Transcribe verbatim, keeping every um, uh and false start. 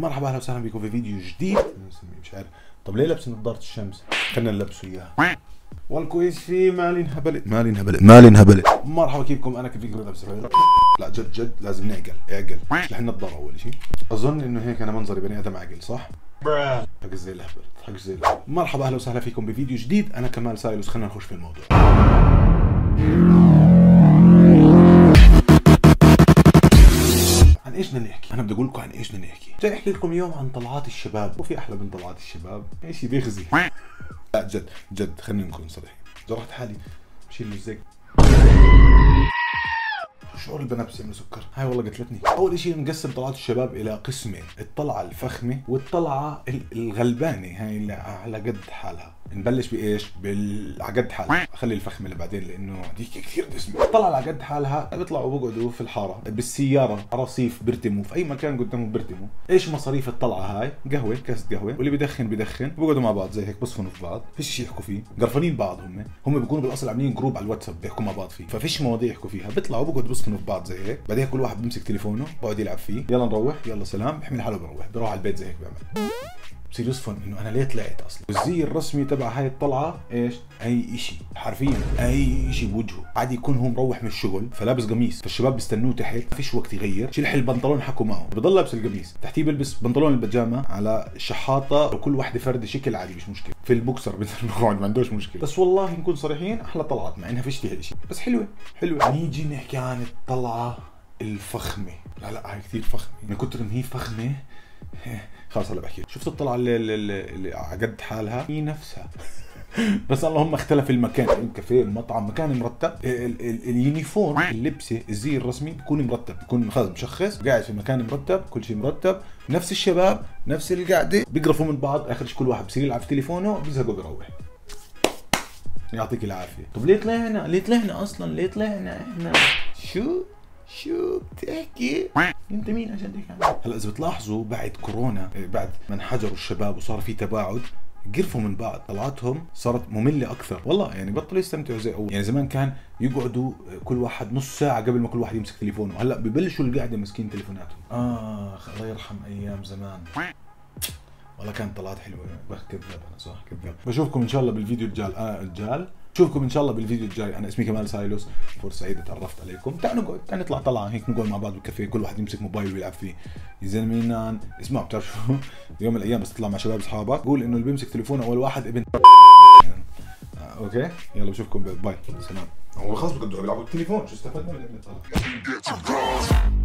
مرحبا اهلا وسهلا بكم في فيديو جديد. مش عارف طب ليه لابس نظارة الشمس؟ خلينا نلبسه اياها. والكويس فيه مالي انهبلت مالي انهبلت مالي انهبلت. مرحبا كيفكم؟ انا كيف فيكم لابس؟ لا جد جد لازم نعقل اعقل. مش رح نضاره اول شيء. اظن انه هيك انا منظري بني ادم عاقل صح؟ حق زي الهبل حق زي الهبل. مرحبا اهلا وسهلا فيكم بفيديو جديد. انا كمال سايلوس. خلينا نخش في الموضوع. عن ايش بدنا نحكي؟ انا بدي اقول لكم عن ايش بدنا نحكي. جاي احكي لكم اليوم عن طلعات الشباب. وفي احلى من طلعات الشباب؟ شيء بيخزي. لا جد جد خلينا نكون صريحين. جرحت حالي بشيل الزق. شعور البنات بيعملوا سكر، هاي والله قتلتني. اول شيء نقسم طلعات الشباب الى قسمين، الطلعه الفخمه والطلعه الغلبانه، هاي اللي على قد حالها. نبلش بايش؟ بال على قد حالها، خلي الفخمه لبعدين لانه هذيك كثير دسمه. الطلعه على قد حالها بيطلعوا بقعدوا في الحاره، بالسياره، رصيف، بيرتموا في اي مكان قدامهم بيرتموا. ايش مصاريف الطلعه هاي؟ قهوه، كاسه قهوه، واللي بدخن بدخن، بقعدوا مع بعض زي هيك بصفنوا في بعض، فيش شيء يحكوا فيه، قرفانين بعض هم، هم بيكونوا بالاصل عاملين جروب على الواتساب بيحكوا مع بعض فيه، ففيش مواضيع يحكوا فيها، بيطلعوا بقعدوا بصفنوا في بعض زي هيك، بعدين كل واحد بيمسك تليفونه بقعد يلعب فيه، يلا نروح، يلا سلام، بيحمل حاله بروح، بروح على البيت زي هيك بيعمل. بصير يصفن انه انا ليه طلعت اصلا. والزي الرسمي تبع هاي الطلعه ايش؟ اي شيء حرفيا اي شيء بوجهه. عادي يكون هو مروح من الشغل فلابس قميص، فالشباب بيستنوه تحت، ما فيش وقت يغير، شيل البنطلون حكوا معه، بضل لابس القميص، تحتيه بلبس بنطلون البيجامه على شحاطه وكل وحده فرد شكل عادي مش مشكله، في البوكسر بقعد ما عندوش مشكله. بس والله نكون صريحين احلى طلعات مع انها فيش فيها شيء، بس حلوه حلوه. نيجي نحكي عن الطلعه الفخمه. لا لا هاي كثير فخمه، من كثر ما هي فخمه خلاص هلا بحكي. شفت الطلعه اللي, اللي, اللي على قد حالها هي نفسها بس اللهم اختلف المكان، الكافيه، المطعم، مكان مرتب. ال ال اليونيفورم، اللبسه، الزي الرسمي بيكون مرتب، بيكون خلص مشخص، قاعد في مكان مرتب، كل شيء مرتب، نفس الشباب، نفس القعده، بيقرفوا من بعض، اخر شيء كل واحد بصير يلعب في تليفونه، بيزهقوا بيروح. يعطيك العافيه. طب ليه طلعنا؟ ليه طلعنا اصلا؟ ليه طلعنا احنا؟ شو؟ شو بتحكي؟ انت مين عشان تحكي؟ هلا اذا بتلاحظوا بعد كورونا، بعد ما انحجروا الشباب وصار في تباعد، قرفوا من بعض، طلعاتهم صارت ممله اكثر، والله يعني بطلوا يستمتعوا زي اول. يعني زمان كان يقعدوا كل واحد نص ساعه قبل ما كل واحد يمسك تليفونه، هلا ببلشوا القعده ماسكين تليفوناتهم. اخ الله يرحم ايام زمان. والله كانت طلعات حلوه. بس كذاب انا صح كذاب. بشوفكم ان شاء الله بالفيديو الجال. اه الجال بشوفكم ان شاء الله بالفيديو الجاي. انا اسمي كمال سايلوس، فرصه سعيده تعرفت عليكم. تعالوا نقعد، تعالوا نطلع طلعه هيك، نقعد مع بعض بالكافيه، كل واحد يمسك موبايل ويلعب فيه. يا زلمه اسمعوا، بتعرف شو يوم من الايام بس تطلع مع شباب اصحابك، قول انه اللي بيمسك تليفونه اول واحد ابن يعني. آه اوكي يلا بشوفكم باي سلام. هو خلص بقدروا بيلعبوا التليفون، شو استفدنا من الابن؟